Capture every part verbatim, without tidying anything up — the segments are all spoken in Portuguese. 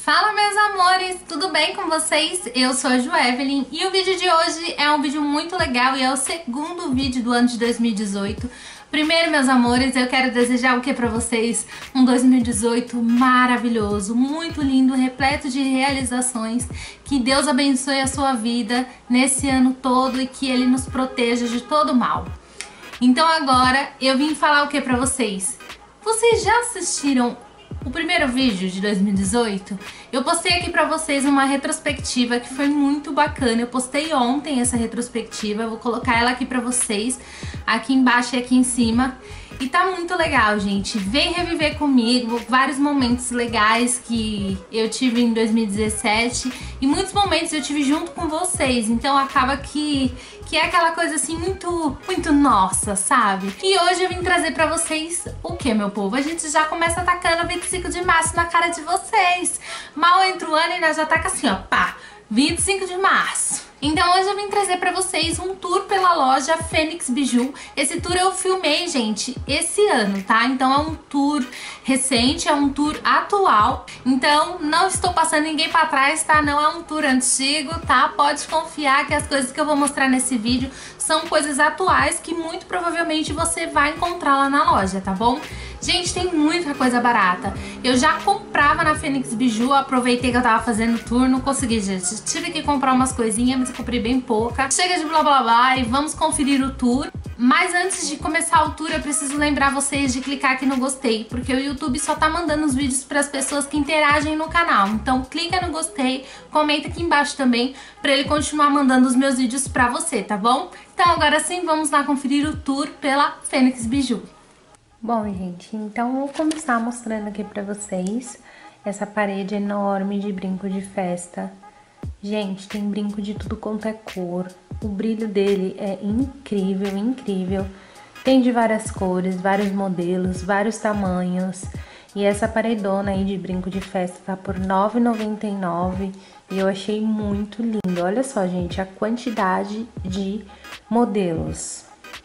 Fala, meus amores, tudo bem com vocês? Eu sou a Joevelyn e o vídeo de hoje é um vídeo muito legal e é o segundo vídeo do ano de dois mil e dezoito. Primeiro, meus amores, eu quero desejar o que pra vocês? Um dois mil e dezoito maravilhoso, muito lindo, repleto de realizações. Que Deus abençoe a sua vida nesse ano todo e que Ele nos proteja de todo mal. Então agora eu vim falar o que pra vocês? Vocês já assistiram o primeiro vídeo de dois mil e dezoito? Eu postei aqui pra vocês uma retrospectiva que foi muito bacana. Eu postei ontem essa retrospectiva, eu vou colocar ela aqui pra vocês, aqui embaixo e aqui em cima. E tá muito legal, gente. Vem reviver comigo vários momentos legais que eu tive em dois mil e dezessete e muitos momentos eu tive junto com vocês. Então acaba que, que é aquela coisa assim muito, muito nossa, sabe? E hoje eu vim trazer pra vocês o que, meu povo? A gente já começa atacando vinte e cinco de março na cara de vocês. Mal entra o ano e nós já ataca assim, ó, pá, vinte e cinco de março. Então hoje eu vim trazer pra vocês um tour pela loja Fênix Biju. Esse tour eu filmei, gente, esse ano, tá? Então é um tour recente, é um tour atual. Então não estou passando ninguém pra trás, tá? Não é um tour antigo, tá? Pode confiar que as coisas que eu vou mostrar nesse vídeo são coisas atuais que muito provavelmente você vai encontrar lá na loja, tá bom? Gente, tem muita coisa barata. Eu já comprava na Fênix Biju, aproveitei que eu tava fazendo tour, não consegui, gente. Tive que comprar umas coisinhas, mas eu comprei bem pouca. Chega de blá blá blá e vamos conferir o tour. Mas antes de começar o tour, eu preciso lembrar vocês de clicar aqui no gostei, porque o YouTube só tá mandando os vídeos para as pessoas que interagem no canal. Então clica no gostei, comenta aqui embaixo também, pra ele continuar mandando os meus vídeos pra você, tá bom? Então agora sim, vamos lá conferir o tour pela Fênix Biju. Bom, gente, então eu vou começar mostrando aqui pra vocês essa parede enorme de brinco de festa. Gente, tem brinco de tudo quanto é cor, o brilho dele é incrível, incrível. Tem de várias cores, vários modelos, vários tamanhos. E essa paredona aí de brinco de festa tá por nove reais e noventa e nove centavos e eu achei muito lindo. Olha só, gente, a quantidade de modelos.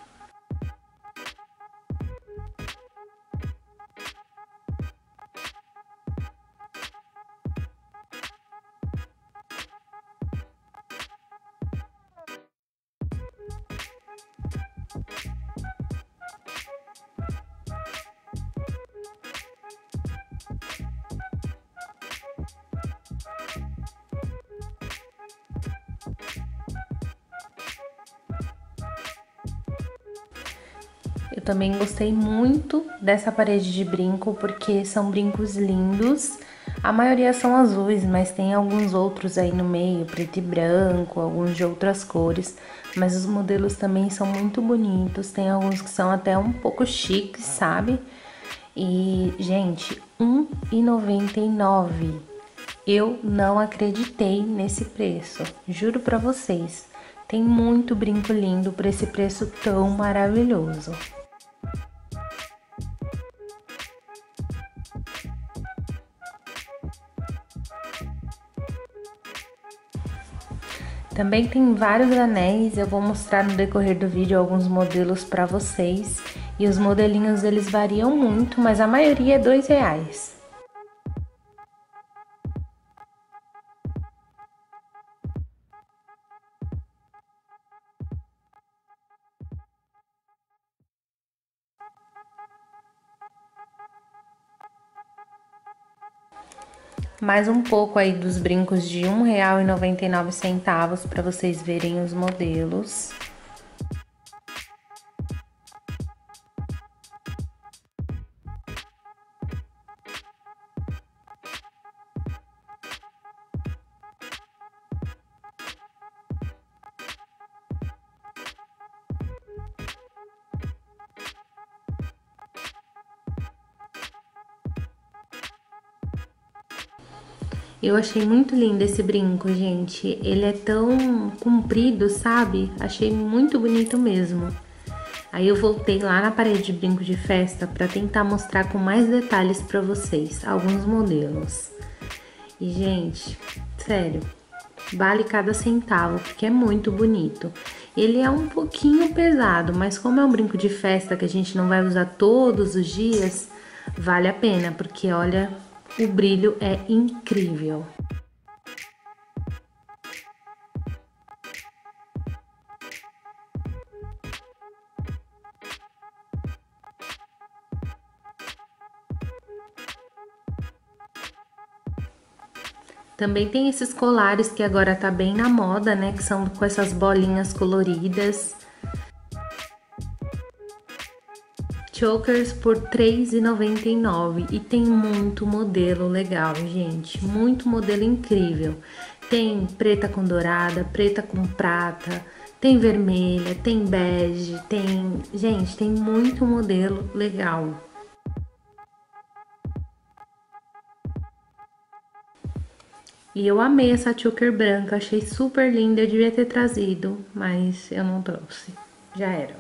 Eu também gostei muito dessa parede de brinco, porque são brincos lindos. A maioria são azuis, mas tem alguns outros aí no meio, preto e branco, alguns de outras cores. Mas os modelos também são muito bonitos, tem alguns que são até um pouco chiques, sabe? E, gente, um real e noventa e nove centavos. Eu não acreditei nesse preço, juro pra vocês. Tem muito brinco lindo por esse preço tão maravilhoso. Também tem vários anéis, eu vou mostrar no decorrer do vídeo alguns modelos pra vocês. E os modelinhos eles variam muito, mas a maioria é dois reais. Mais um pouco aí dos brincos de um real e noventa e nove centavos para vocês verem os modelos. Eu achei muito lindo esse brinco, gente. Ele é tão comprido, sabe? Achei muito bonito mesmo. Aí eu voltei lá na parede de brinco de festa para tentar mostrar com mais detalhes para vocês alguns modelos. E, gente, sério, vale cada centavo, porque é muito bonito. Ele é um pouquinho pesado, mas como é um brinco de festa que a gente não vai usar todos os dias, vale a pena, porque olha, o brilho é incrível. Também tem esses colares que agora tá bem na moda, né? Que são com essas bolinhas coloridas. Chokers por três reais e noventa e nove centavos. E tem muito modelo legal, gente. Muito modelo incrível. Tem preta com dourada, preta com prata, tem vermelha, tem bege, tem... Gente, tem muito modelo legal. E eu amei essa choker branca, achei super linda, eu devia ter trazido, mas eu não trouxe, já era.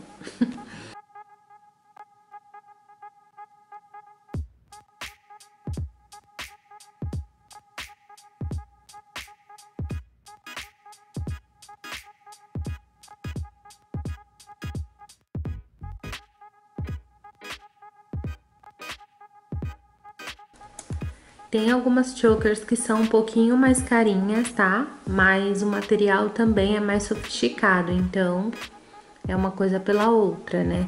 Tem algumas chokers que são um pouquinho mais carinhas, tá? Mas o material também é mais sofisticado, então é uma coisa pela outra, né?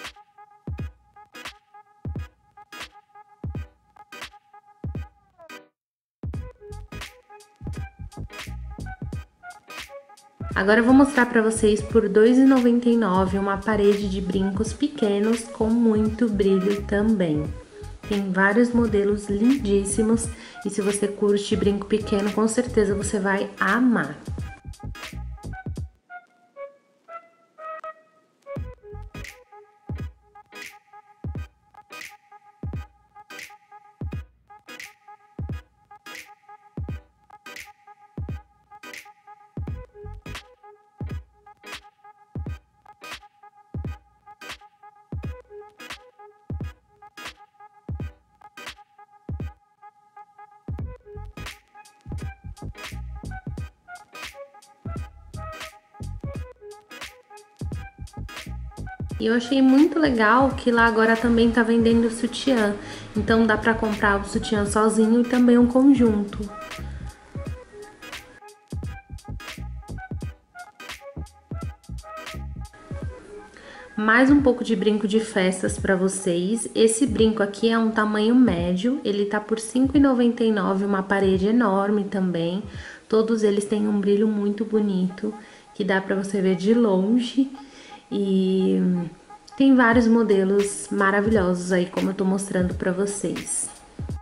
Agora eu vou mostrar pra vocês por dois reais e noventa e nove centavos uma parede de brincos pequenos com muito brilho também. Tem vários modelos lindíssimos e se você curte brinco pequeno, com certeza você vai amar. E eu achei muito legal que lá agora também tá vendendo sutiã. Então dá pra comprar o sutiã sozinho e também um conjunto. Mais um pouco de brinco de festas pra vocês. Esse brinco aqui é um tamanho médio, ele tá por cinco reais e noventa e nove centavos, uma parede enorme também. Todos eles têm um brilho muito bonito, que dá pra você ver de longe. E tem vários modelos maravilhosos aí, como eu tô mostrando pra vocês.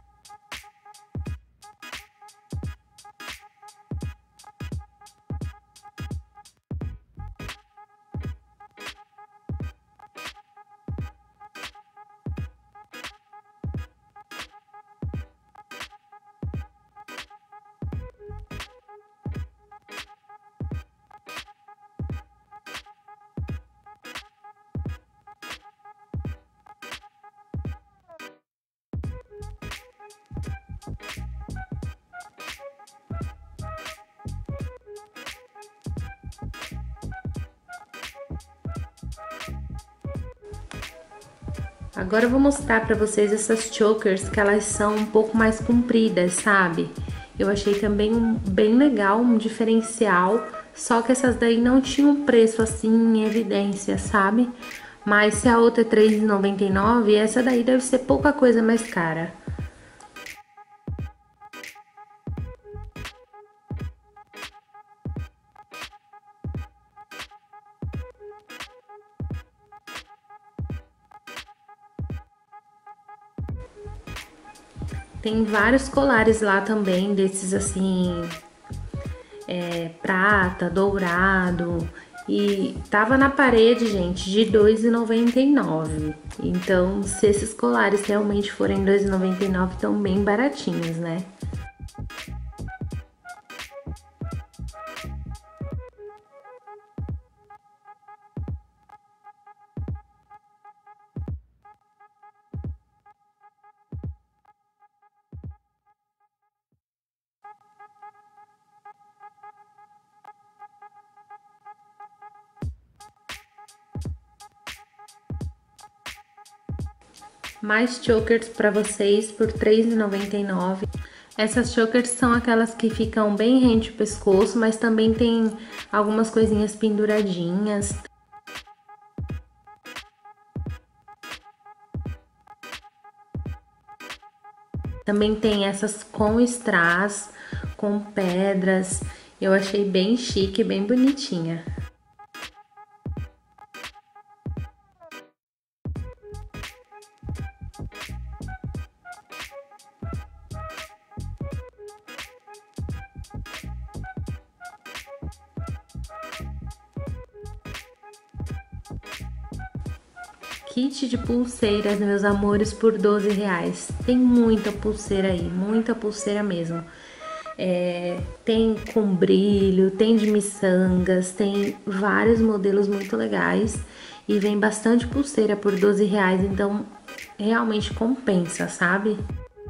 Agora eu vou mostrar pra vocês essas chokers, que elas são um pouco mais compridas, sabe? Eu achei também um, bem legal, um diferencial, só que essas daí não tinham preço assim em evidência, sabe? Mas se a outra é três reais e noventa e nove centavos, essa daí deve ser pouca coisa mais cara. Tem vários colares lá também, desses assim, é, prata, dourado. E tava na parede, gente, de dois reais e noventa e nove centavos. Então, se esses colares realmente forem dois reais e noventa e nove centavos, estão bem baratinhos, né? Mais chokers pra vocês por três reais e noventa e nove centavos. Essas chokers são aquelas que ficam bem rente o pescoço, mas também tem algumas coisinhas penduradinhas. Também tem essas com strass, com pedras. Eu achei bem chique, bem bonitinha. Kit de pulseiras, meus amores, por doze reais. Tem muita pulseira aí, muita pulseira mesmo. É, tem com brilho, tem de miçangas, tem vários modelos muito legais. E vem bastante pulseira por doze reais, então realmente compensa, sabe?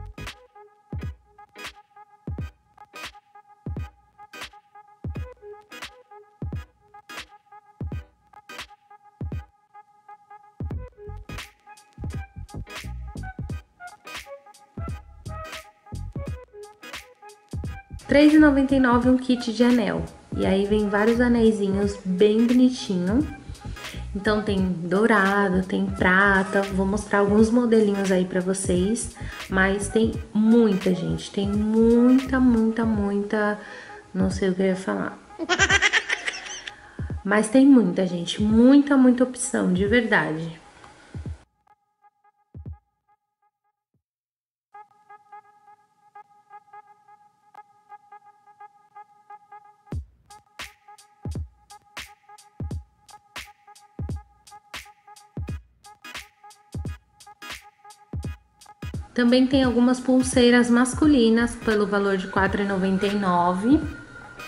três reais e noventa e nove centavos um kit de anel. E aí vem vários anéisinhos bem bonitinho. Então tem dourado, tem prata. Vou mostrar alguns modelinhos aí pra vocês. Mas tem muita, gente. Tem muita, muita, muita... Não sei o que eu ia falar. Mas tem muita, gente. Muita, muita opção, de verdade. Também tem algumas pulseiras masculinas pelo valor de quatro reais e noventa e nove centavos.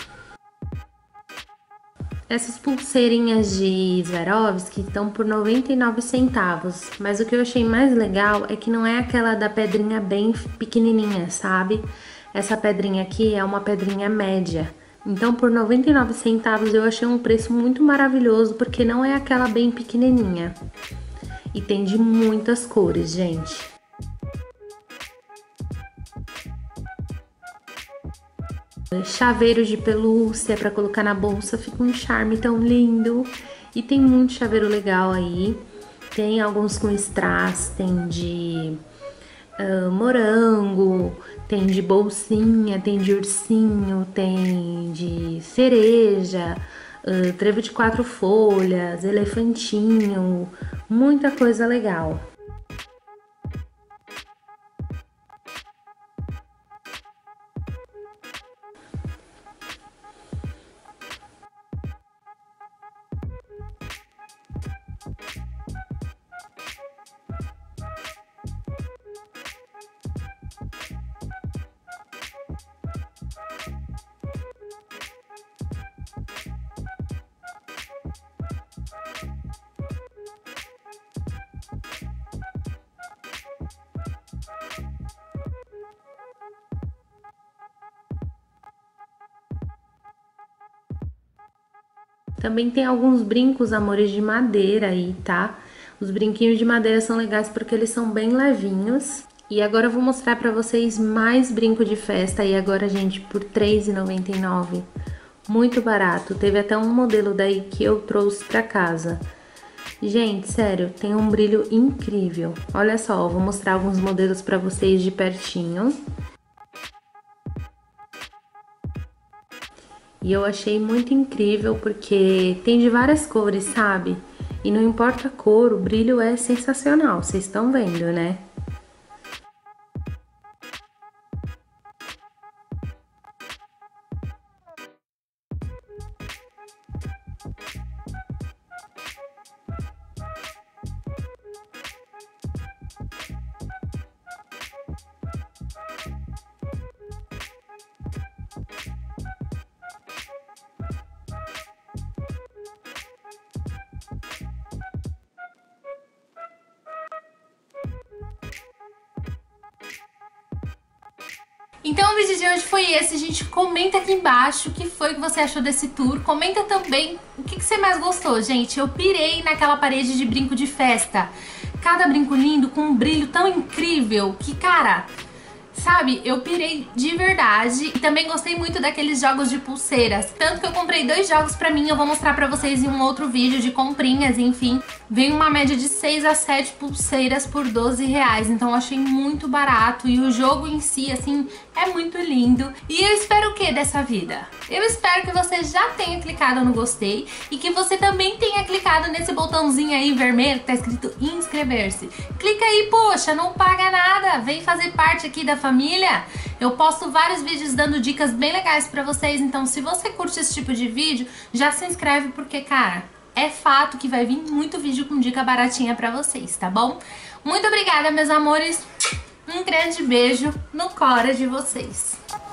Essas pulseirinhas de Swarovski estão por noventa e nove centavos. Mas o que eu achei mais legal é que não é aquela da pedrinha bem pequenininha, sabe? Essa pedrinha aqui é uma pedrinha média. Então por noventa e nove centavos eu achei um preço muito maravilhoso, porque não é aquela bem pequenininha. E tem de muitas cores, gente. Chaveiros de pelúcia para colocar na bolsa, fica um charme tão lindo. E tem muito chaveiro legal aí. Tem alguns com strass, tem de uh, morango, tem de bolsinha, tem de ursinho, tem de cereja, uh, trevo de quatro folhas, elefantinho, muita coisa legal. Também tem alguns brincos, amores, de madeira aí, tá? Os brinquinhos de madeira são legais porque eles são bem levinhos. E agora eu vou mostrar pra vocês mais brinco de festa aí agora, gente, por três reais e noventa e nove centavos. Muito barato. Teve até um modelo daí que eu trouxe pra casa. Gente, sério, tem um brilho incrível. Olha só, eu vou mostrar alguns modelos pra vocês de pertinho. E eu achei muito incrível porque tem de várias cores, sabe? E não importa a cor, o brilho é sensacional, vocês estão vendo, né? Então o vídeo de hoje foi esse, gente. Comenta aqui embaixo o que foi que você achou desse tour. Comenta também o que, que você mais gostou, gente. Eu pirei naquela parede de brinco de festa. Cada brinco lindo, com um brilho tão incrível que, cara... Sabe, eu pirei de verdade e também gostei muito daqueles jogos de pulseiras. Tanto que eu comprei dois jogos pra mim, eu vou mostrar pra vocês em um outro vídeo de comprinhas, enfim. Vem uma média de seis a sete pulseiras por doze reais, então eu achei muito barato. E o jogo em si, assim, é muito lindo. E eu espero o que dessa vida? Eu espero que você já tenha clicado no gostei e que você também tenha clicado nesse botãozinho aí vermelho que tá escrito inscrever-se. Clica aí, poxa, não paga nada, vem fazer parte aqui da família. Eu posto vários vídeos dando dicas bem legais pra vocês, então se você curte esse tipo de vídeo, já se inscreve porque, cara, é fato que vai vir muito vídeo com dica baratinha pra vocês, tá bom? Muito obrigada, meus amores. Um grande beijo no cora de vocês.